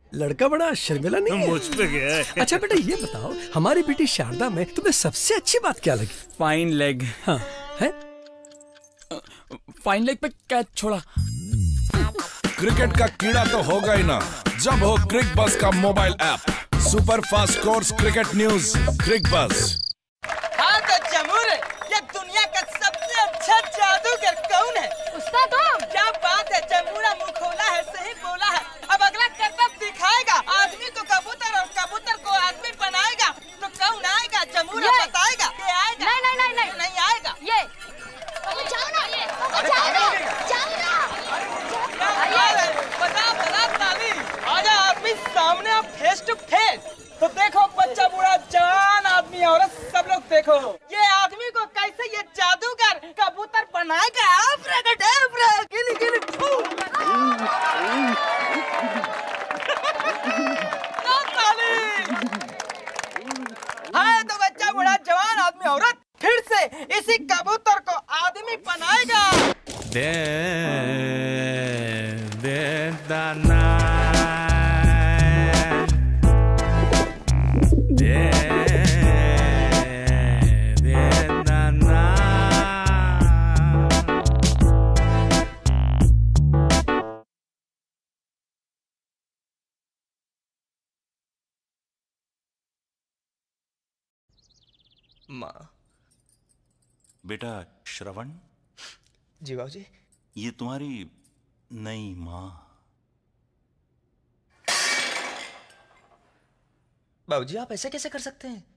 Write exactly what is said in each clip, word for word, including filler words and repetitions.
लड़का बड़ा शर्मिला नहीं है? मुझ पे गया है। अच्छा बेटा ये बताओ, हमारी बेटी शारदा में तुम्हें सबसे अच्छी बात क्या लगी? Fine leg. हाँ है? फाइन लेग पे कैच छोड़ा। क्रिकेट का कीड़ा तो होगा ही ना जब हो क्रिक बस का mobile app. Super fast course cricket news Cricbuzz. हाँ तो जमूर, ये दुनिया का सबसे अच्छा जादूगर कौन है? उस्ताद तुम। क्या बात है, जमूरा मुंह खोला है, सही बोला है। अब अगला करतब दिखाएगा, आदमी को कबूतर और कबूतर को आदमी बनाएगा। तो कौन आएगा? जमूरा बताएगा। ये आएगा? नहीं नहीं नहीं नहीं नहीं आएगा। ये जाओ ना, ये जाओ ना, जाओ ना। बता बता ताली, आजा आदमी सामने, अब फेस टू फेस। तो देखो बच्चा बूढ़ा जवान आदमी औरत सब लोग देखो, ये आदमी को कैसे ये जादूगर कबूतर बनाएगा। अब्राकडाब्रा, गिली गिली फू। हाँ तो बच्चा बूढ़ा जवान आदमी औरत फिर से इसी कबूतर को आदमी बनाएगा। दे दे दाना दे दे दाना। माँ। बेटा श्रवण। जी बाबूजी। ये तुम्हारी नई माँ। बाबूजी आप ऐसे कैसे कर सकते हैं?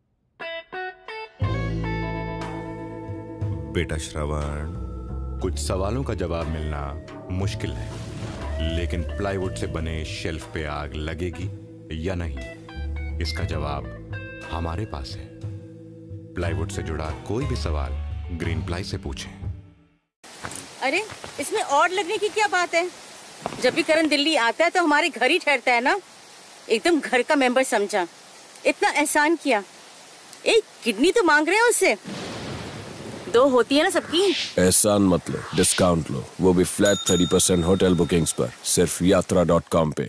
बेटा श्रवण, कुछ सवालों का जवाब मिलना मुश्किल है, लेकिन प्लाईवुड से बने शेल्फ पे आग लगेगी या नहीं, इसका जवाब हमारे पास है। प्लाईवुड से जुड़ा कोई भी सवाल ग्रीन प्लाई से पूछें। अरे इसमें और लगने की क्या बात है? जब भी करण दिल्ली आता है तो हमारे घर ही ठहरता है ना। एकदम घर का मेंबर समझा, इतना एहसान किया। एक किडनी तो मांग रहे हैं उससे। दो होती है ना सबकी। एहसान मत लो, डिस्काउंट लो, वो भी flat thirty percent hotel bookings पर, सिर्फ यात्रा डॉट कॉम पे।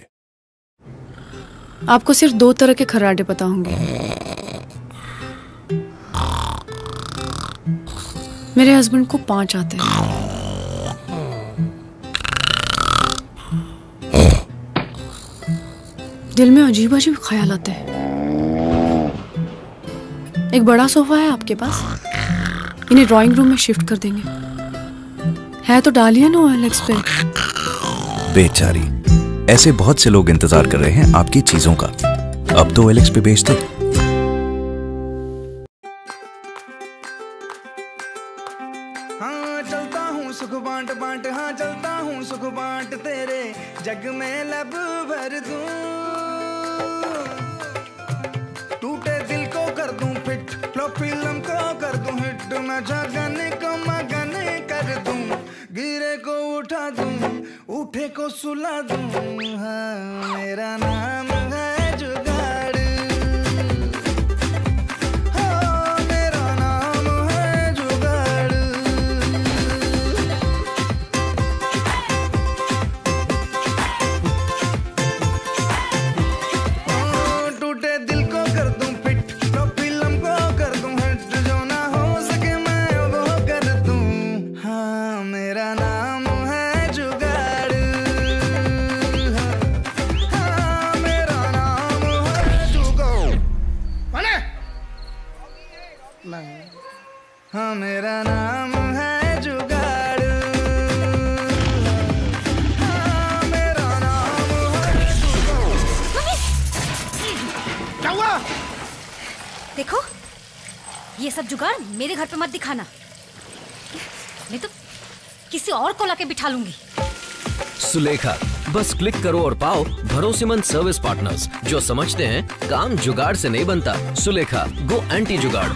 आपको सिर्फ दो तरह के खर्राटे पता होंगे। मेरे हस्बैंड को पांच आते हैं। दिल में अजीब अजीब ख्याल आते हैं। एक बड़ा सोफा है आपके पास, इन्हें ड्राइंग रूम में शिफ्ट कर देंगे। है तो डालिए ना ओएलएक्स पे। बेचारी, ऐसे बहुत से लोग इंतजार कर रहे हैं आपकी चीजों का। अब तो ओएलएक्स पे बेच दो। हाँ चलता हूँ सुख बांट बांट, हाँ चलता हूँ सुख बांट, तेरे जग में लब भर दूं। टूटे दिल को कर दूं फिट, लो फिल्म को कर दूं हिट, मैं जगन को मगन कर दूं, गिरे को उठा दूं, उठे को सुला दूं। हाँ मेरा नाम है जुगाड़। हाँ मेरा नाम है जुगाड़। टूटे दिल को कर दूं फिट, तो फिल्म को कर दूं हिट, जो ना हो सके मैं वो कर दूं। हाँ मेरा नाम है जुगाड़। हाँ मेरा नाम है जुगाड़। हाँ मेरा नाम है जुगाड़। हाँ मेरा नाम है जुगाड़। क्या हुआ? देखो, ये सब जुगाड़ मेरे घर पे मत दिखाना, नहीं तो किसी और को लाके बिठा लूंगी। सुलेखा, बस क्लिक करो और पाओ भरोसेमंद सर्विस पार्टनर्स जो समझते हैं काम जुगाड़ से नहीं बनता। सुलेखा, गो एंटी जुगाड़।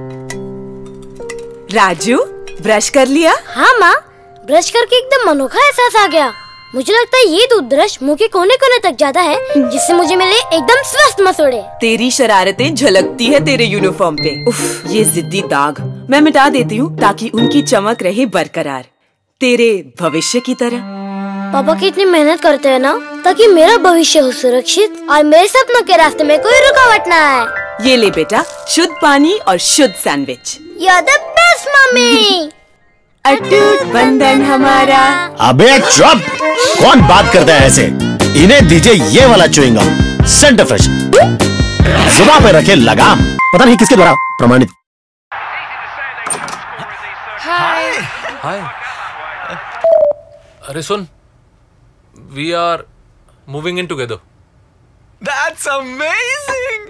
राजू, ब्रश कर लिया? हाँ माँ, ब्रश करके एकदम अनोखा एहसास आ गया। मुझे लगता है ये टूथब्रश मुंह के कोने कोने तक जाता है, जिससे मुझे मिले एकदम स्वस्थ मसूड़े। तेरी शरारतें झलकती है तेरे यूनिफॉर्म पे। उफ, ये जिद्दी दाग मैं मिटा देती हूँ ताकि उनकी चमक रहे बरकरार, तेरे भविष्य की तरह। पापा कितनी मेहनत करते हैं ना, ताकि मेरा भविष्य हो सुरक्षित और मेरे सपनों के रास्ते में कोई रुकावट ना आए। ये ले बेटा, शुद्ध पानी और शुद्ध sandwich. You're the best mummy. अटूट बंधन हमारा। अबे चुप! कौन बात करता है ऐसे? इन्हें दीजिए ये वाला च्युइंगम, सेंटर फ्रेश। जुबान पे रखे लगाम, पता नहीं किसके द्वारा प्रमाणित। Hi hi. अरे सुन, we are moving in together. That's amazing!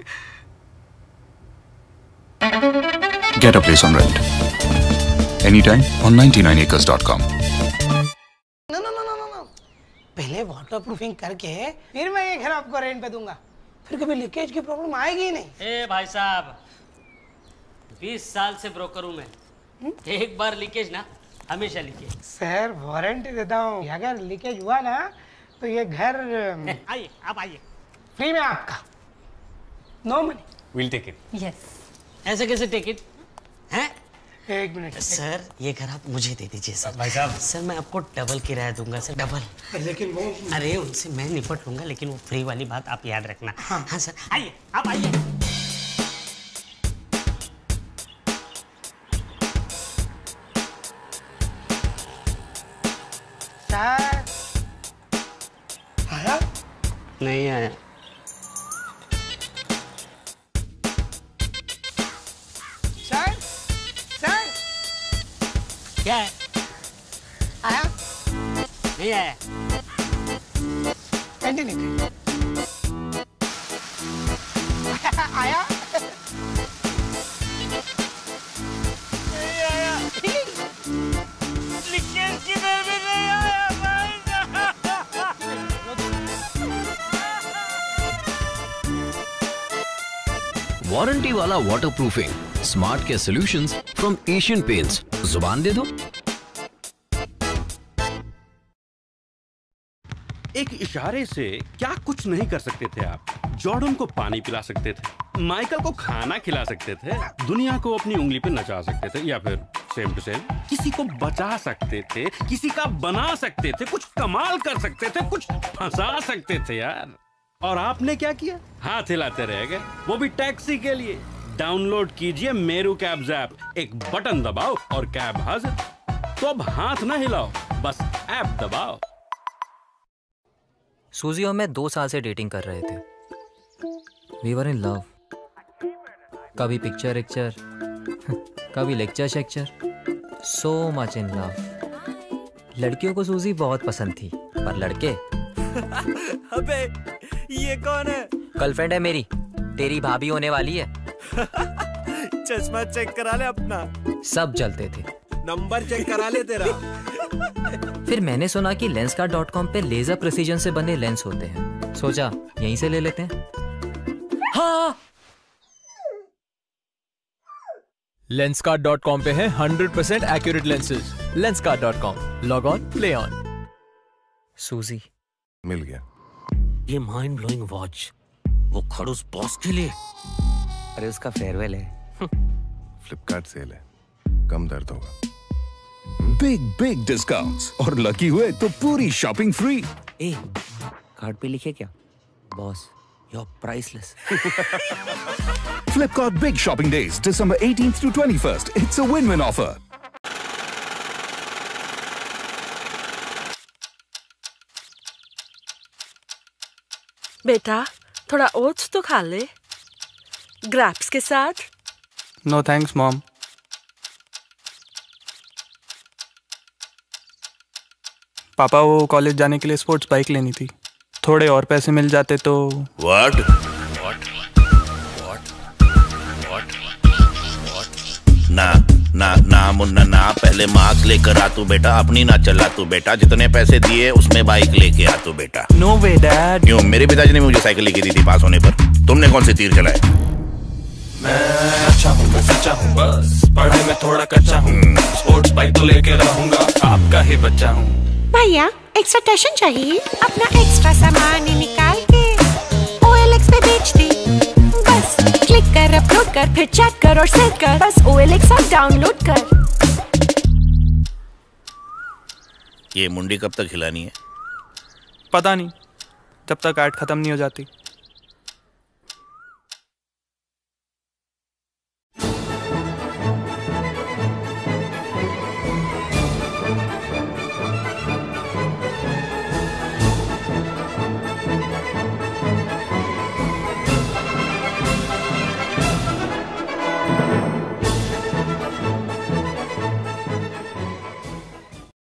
Get a place on rent. Anytime on ninety-nine acres dot com. no, no, no, no, no, no. पहले वाटर प्रूफिंग करके फिर मैं ये घर आपको रेंट पे दूंगा, फिर कभी लीकेज की प्रॉब्लम आएगी ही नहीं। ए भाई साहब, बीस साल से ब्रोकर हूँ मैं, एक बार लीकेज ना हमेशा लीकेज। सर वारंटी देता हूँ, अगर लीकेज हुआ ना तो ये घर आइए आप आइए, फ्री में आपका, no money. Will take it. Yes. ऐसे कैसे टेक इट हैं? एक मिनट सर, ये घर आप मुझे दे दीजिए सर। भाई साहब, सर मैं आपको डबल किराया दूंगा सर, डबल। लेकिन वो अरे उनसे मैं निपट लूंगा, लेकिन वो फ्री वाली बात आप याद रखना। हाँ, हाँ सर, आइए आप आइए। सर आया? नहीं आया। सर सर क्या है? आया? नहीं आया। कंटिन्यू। आया? नहीं आया। लीकेज किधर भी नहीं आया भाई। वारंटी वाला वाटरप्रूफिंग स्मार्ट के सॉल्यूशंस फ्रॉम एशियन पेंट्स। जुबान दे दो। एक इशारे से क्या कुछ नहीं कर सकते थे आप? जॉर्डन को पानी पिला सकते थे, माइकल को खाना खिला सकते थे, दुनिया को अपनी उंगली पे नचा सकते थे, या फिर सेम टू सेम किसी को बचा सकते थे, किसी का बना सकते थे, कुछ कमाल कर सकते थे, कुछ फंसा सकते थे यार। और आपने क्या किया? हाथ हिलाते रह गए, वो भी टैक्सी के लिए। डाउनलोड कीजिए मेरू कैब्स ऐप, एक बटन दबाओ और कैब हाजिर। तो अब हाथ ना हिलाओ, बस ऐप दबाओ। सूजी और मैं दो साल से डेटिंग कर रहे थे। We were in love. कभी पिक्चर एक्चर, कभी लेक्चर शेक्चर, सो मच इन लव। लड़कियों को सूजी बहुत पसंद थी, पर लड़के अबे ये कौन है? गर्लफ्रेंड है मेरी, तेरी भाभी होने वाली है। चश्मा चेक करा ले अपना। सब जलते थे। नंबर चेक करा ले तेरा। फिर मैंने सुना कि लेंसकार्ट डॉट कॉम पे लेजर प्रिसीजन से बने लेंस होते हैं, सोचा यहीं से ले लेते हैं। हाँ, लेंसकार्ट डॉट कॉम पे है hundred percent accurate lenses. Lenskart dot com, log on, play on. सूजी मिल गया। ये माइंड ब्लोइंग वॉच वो खड़ूस बॉस के लिए। अरे उसका फेयरवेल है। फ्लिपकार्ट सेल है, कम दर्द होगा। बिग बिग डिस्काउंट्स और लकी हुए तो पूरी शॉपिंग फ्री। ए, कार्ड पे लिखे क्या? Boss, you're priceless. Flipkart Big Shopping Days, December eighteenth to twenty-first. It's a win-win offer. बेटा थोड़ा ओट्स तो खा ले, ग्रैप्स के साथ। No thanks mom. पापा वो कॉलेज जाने के लिए स्पोर्ट्स बाइक लेनी थी, थोड़े और पैसे मिल जाते तो। What what what what what ना ना ना मुन्ना ना, पहले मार्क्स लेकर आ तू बेटा, अपनी ना चला तू बेटा, जितने पैसे दिए उसमें बाइक लेके आ तू बेटा। No way dad. क्यों? मेरे पिताजी ने मुझे साइकिल लेके दी थी पास होने पर, तुमने कौन से तीर चलाए? मैं अच्छा हूँ, मैं सच्चा हूँ, बस पढ़ाई में थोड़ा कच्चा हूँ, स्पोर्ट्स बाइक तो लेके रहूंगा, आपका ही बच्चा हूँ। भैया एक्स्ट्रा टशन चाहिए? अपना एक्स्ट्रा सामान निकाल के ओ एल एक्स पे बेच दी। बस क्लिक कर, अपलोड कर, फिर चेक कर और सेव कर, बस O L X app download कर। ये मुंडी कब तक हिलानी है? पता नहीं, जब तक ऐड खत्म नहीं हो जाती।